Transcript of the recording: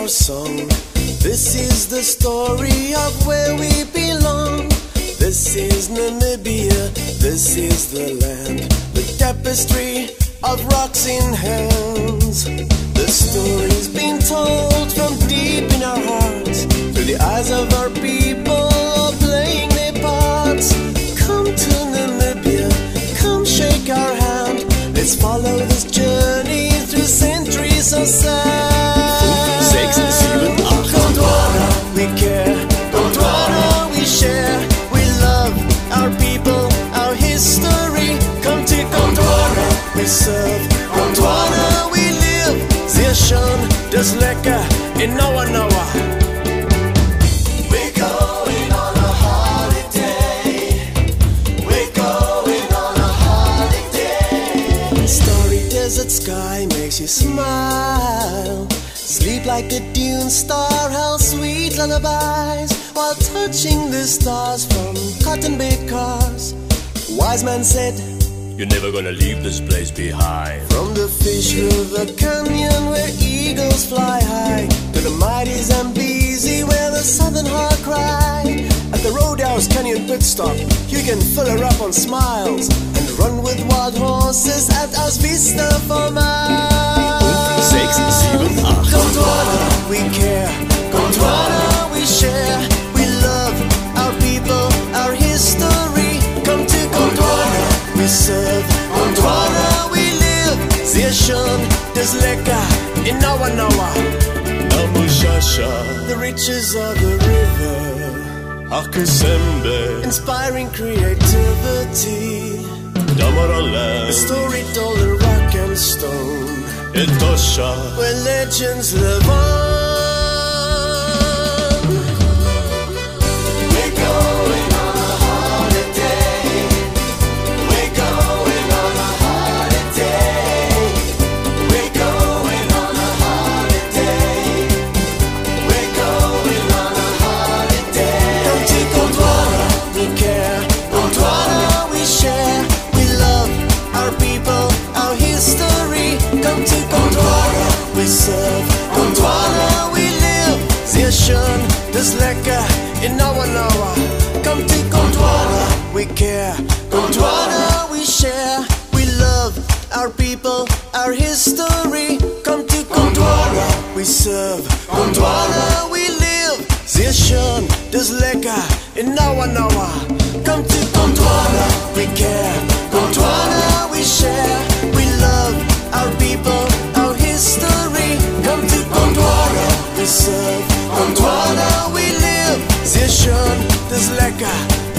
our song. This is the story of where we belong. This is Namibia, this is the land, the tapestry of rocks in hands. The story's been told from deep in our hearts, through the eyes of our people playing their parts. Come to Namibia, come shake our hand. Let's follow this journey through centuries of sand. 5, 6, 7, 8. Gondwana, we care. Gondwana, we share. We love our people, our history. Come to Gondwana, we serve. Gondwana, we live. Sehr schön, das lecker in Noa Noa. We're going on a holiday. We're going on a holiday. Starry desert sky makes you smile. Sleep like a dune star, how sweet lullabies, while touching the stars from cotton-baked cars. Wise man said, you're never gonna leave this place behind. From the Fish River Canyon where eagles fly high, to the mighty Zambezi where the southern hawk cry. At the Roadhouse Canyon pit stop, you can fill her up on smiles and run with wild horses at Aus Vista for miles. 5, 6, 7, 8. Gondwana, we care. Gondwana, we share. We love our people, our history. Come to Gondwana, we serve. Gondwana, we live. Sehr schön, das lecker in Noa Noa. Namushasha, the riches of the river. Akusembe, inspiring creativity. Damaraland, the story told in rock and stone. Etosha, where legends live on. We're going on a holiday. We're going on a holiday. We're going on a holiday. We're going on a holiday. Come to Gondwana, we care. Gondwana, we share. We love our people, our history. Come to Gondwana, we serve. Gondwana, we live. Sehr schön, das lecker in Noa Noa. Come to Gondwana, we care. Gondwana, we share. We love our people, our history. Come to Gondwana, we serve. Gondwana, we live. Sehr schön, das lecker in Noa Noa. Come to Gondwana, we care. Gondwana, we share. We love our people, our history. Come to Gondwana, we serve. Gondwana, we live. Sehr schön, das lecker